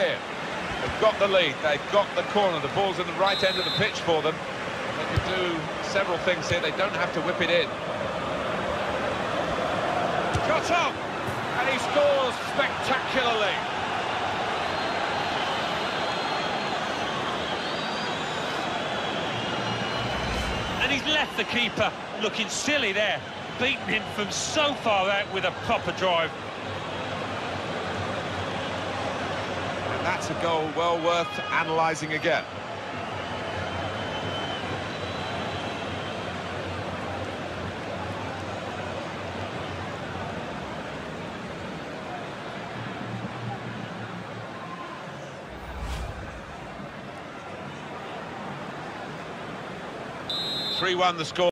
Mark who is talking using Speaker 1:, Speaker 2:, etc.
Speaker 1: here. They've got the lead, they've got the corner, the ball's in the right end of the pitch for them. They can do several things here, they don't have to whip it in. Shot up! And he scores spectacularly.
Speaker 2: And he's left the keeper looking silly there, beating him from so far out with a proper drive.
Speaker 1: And that's a goal well worth analysing again. Three-1 the score.